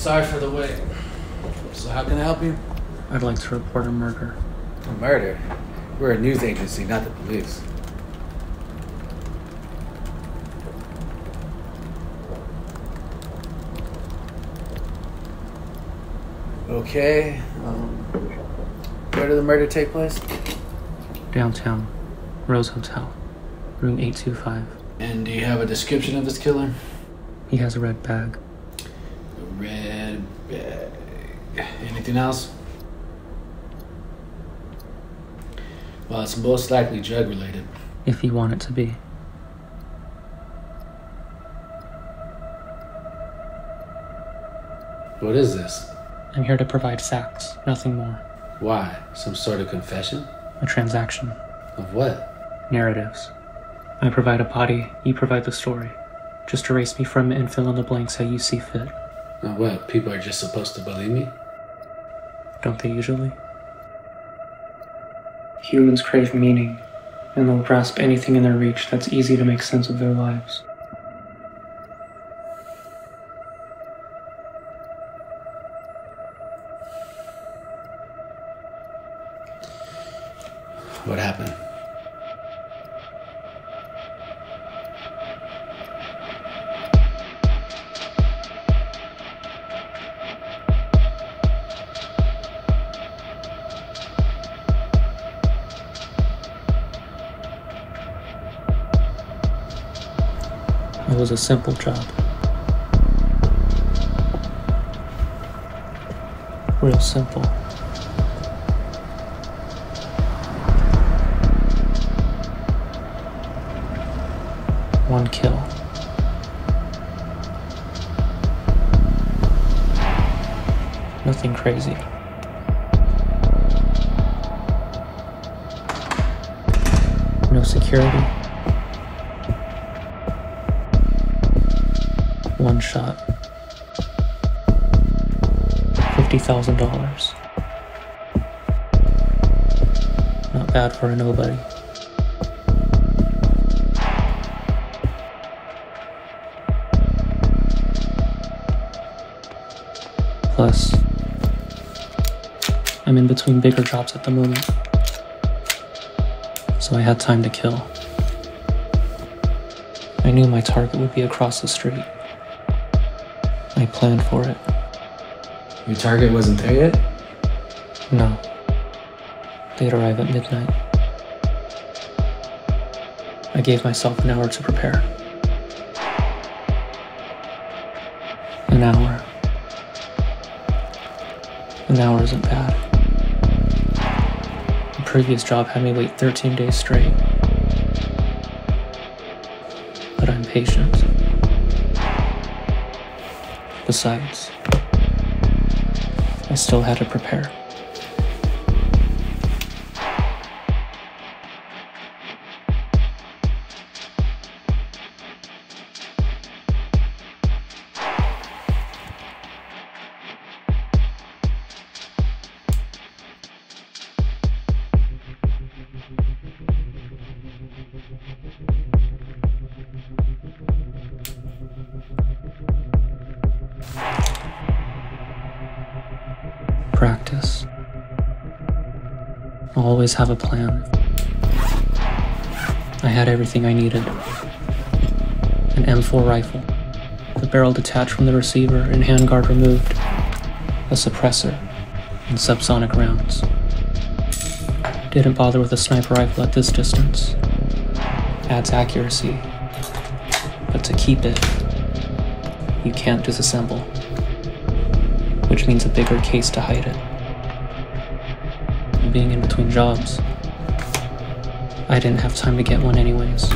Sorry for the wait. So how can I help you? I'd like to report a murder. A murder? We're a news agency, not the police. Okay. Where did the murder take place? Downtown. Rose Hotel. Room 825. And do you have a description of this killer? He has a red bag. A red bag. Anything else? Well, it's most likely drug related. If you want it to be. What is this? I'm here to provide facts, nothing more. Why? Some sort of confession? A transaction. Of what? Narratives. I provide a body, you provide the story. Just erase me from it and fill in the blanks how you see fit. Now what? People are just supposed to believe me? Don't they usually? Humans crave meaning, and they'll grasp anything in their reach that's easy to make sense of their lives. What happened? It was a simple job. Real simple. One kill. Nothing crazy. No security. One shot. $50,000. Not bad for a nobody. Plus, I'm in between bigger jobs at the moment, so I had time to kill. I knew my target would be across the street. I planned for it. Your target wasn't there yet? No. They'd arrive at midnight. I gave myself an hour to prepare. An hour. An hour isn't bad. The previous job had me wait 13 days straight. But I'm patient. Besides, I still had to prepare. Practice. I'll always have a plan. I had everything I needed. An M4 rifle, the barrel detached from the receiver and handguard removed, a suppressor, and subsonic rounds. Didn't bother with a sniper rifle at this distance. Adds accuracy, but to keep it, you can't disassemble, which means a bigger case to hide it. And being in between jobs, I didn't have time to get one anyways.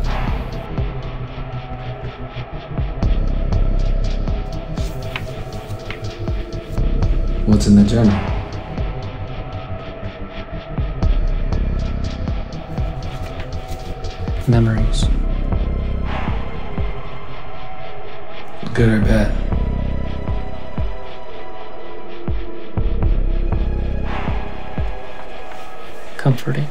What's in the journal? Memories. Good or bad? Comforting.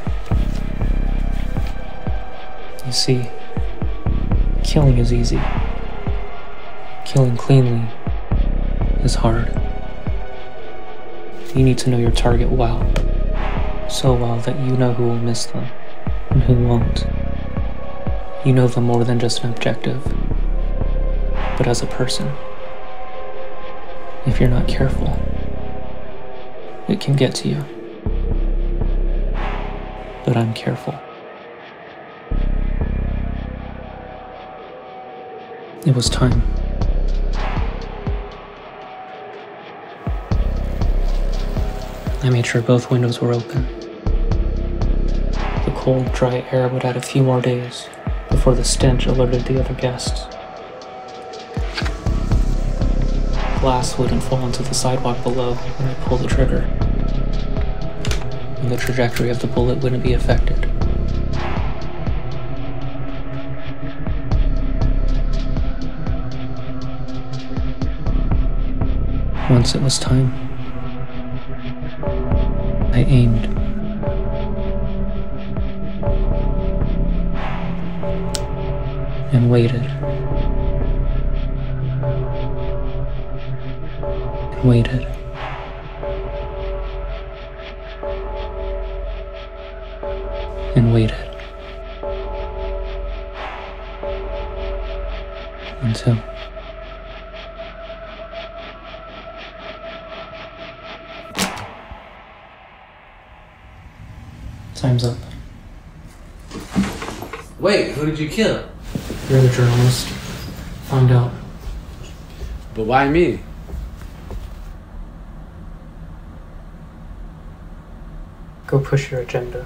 You see, killing is easy. Killing cleanly is hard. You need to know your target well. So well that you know who will miss them and who won't. You know them more than just an objective, but as a person. If you're not careful, it can get to you. But I'm careful. It was time. I made sure both windows were open. The cold, dry air would add a few more days before the stench alerted the other guests. Glass wouldn't fall into the sidewalk below when I pulled the trigger, and the trajectory of the bullet wouldn't be affected. Once it was time, I aimed. And waited. And waited. And waited. Until... Time's up. Wait, who did you kill? You're the journalist. Find out. But why me? Go push your agenda.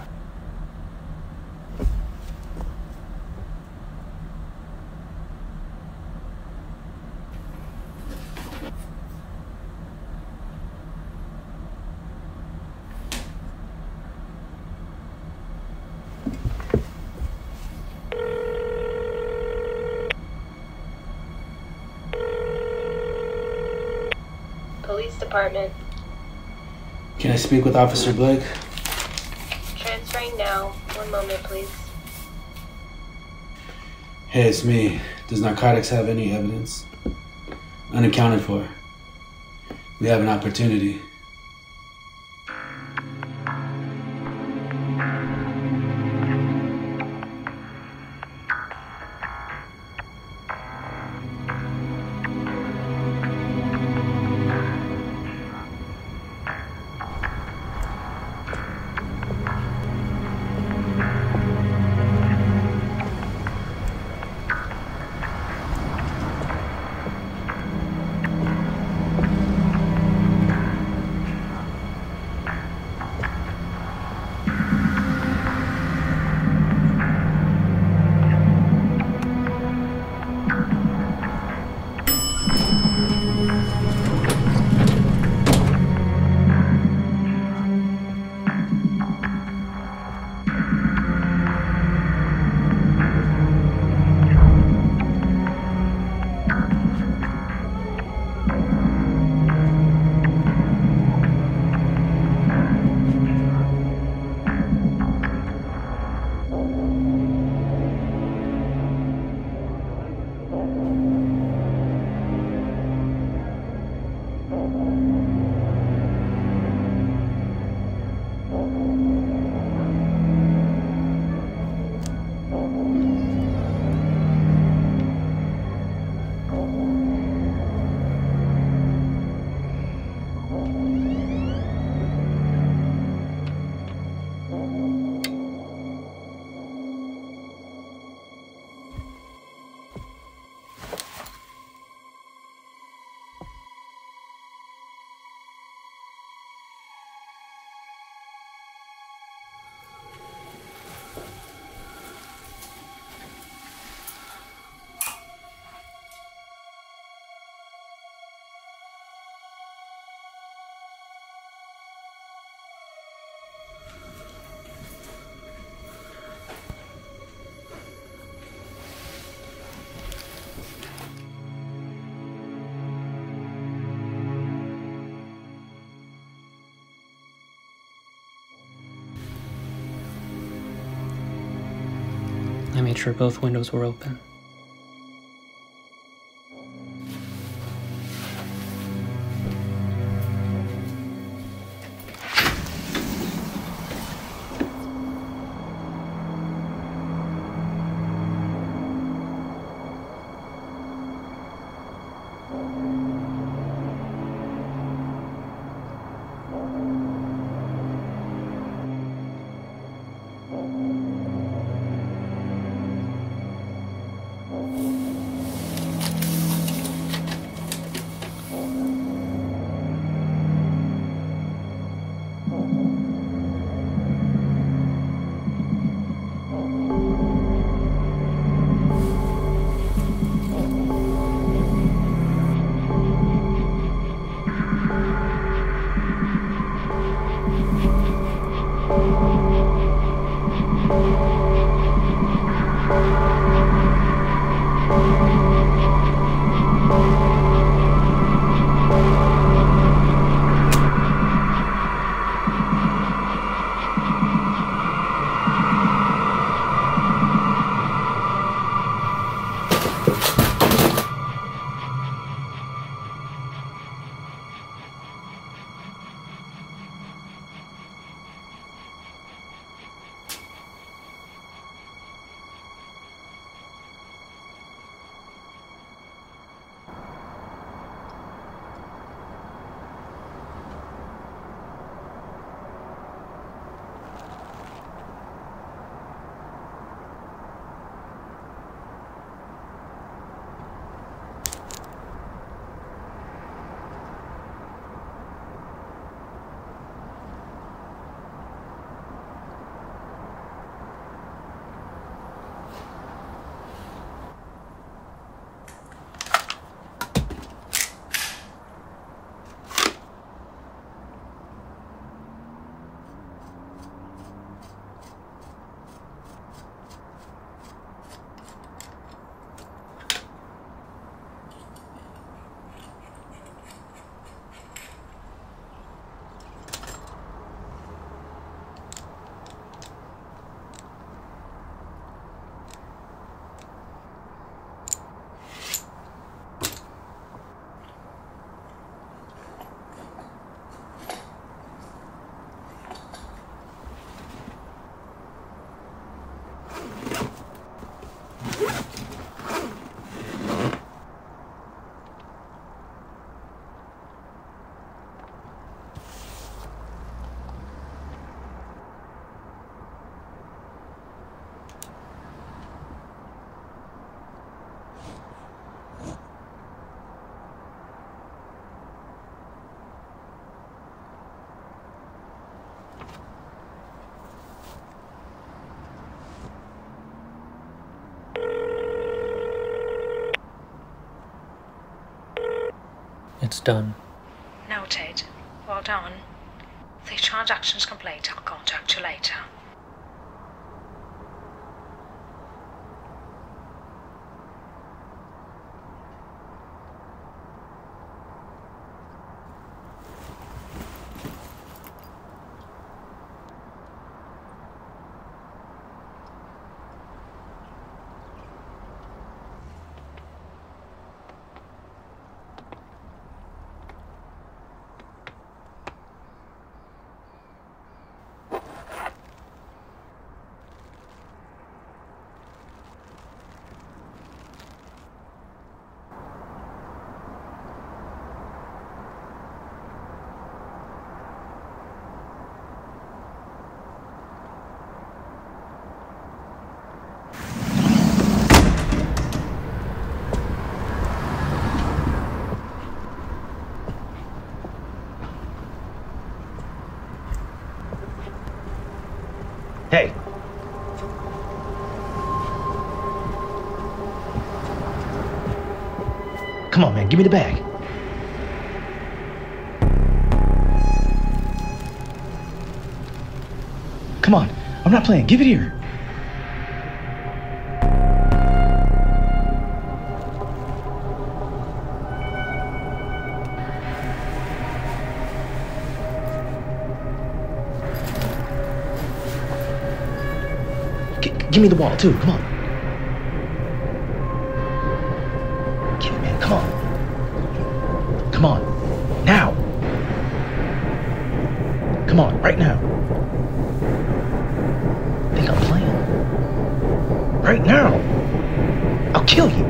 Police Department. Can I speak with Officer Blake? Transferring now. One moment, please. Hey, it's me. Does narcotics have any evidence? Unaccounted for. We have an opportunity. I made sure both windows were open. It's done. Noted. Well done. The transaction's complete. I'll contact you later. Hey. Come on, man, give me the bag. Come on, I'm not playing. Give it here. Give me the ball, too. Come on. Give it, man. Come on. Come on. Now. Come on, right now. Think I'm playing? Right now. I'll kill you.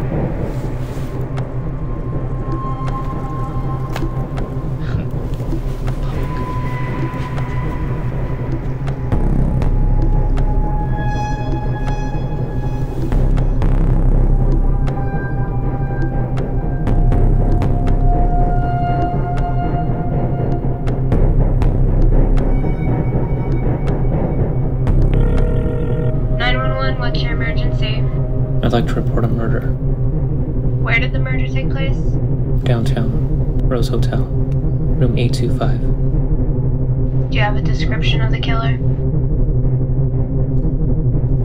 911, what's your emergency? I'd like to report a murder. Where did the murder take place? Downtown. Rose Hotel. Room 825. Do you have a description of the killer?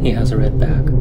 He has a red bag.